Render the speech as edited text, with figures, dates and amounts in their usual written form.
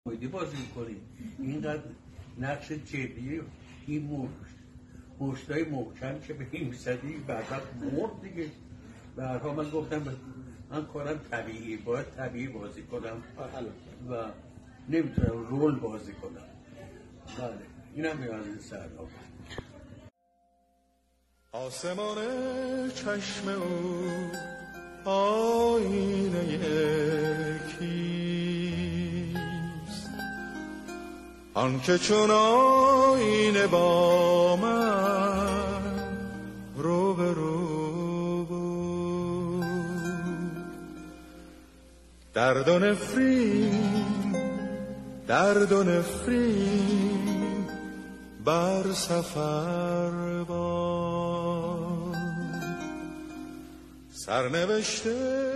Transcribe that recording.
کمدی بازی میکنی اینقدر نقش جدیه، این مشتای محکم که به این میزدی بعد مرد دیگه. به هر حال من گفتم من کارم طبیعی، باید طبیعی بازی کنم و نمیتونم رول بازی کنم. بله اینم از این سرها. آسمان چشم او آینه کیست، آنکه چون آینه با من رو به رو بود. درد و نفرین بر سفر باد، سرنوشته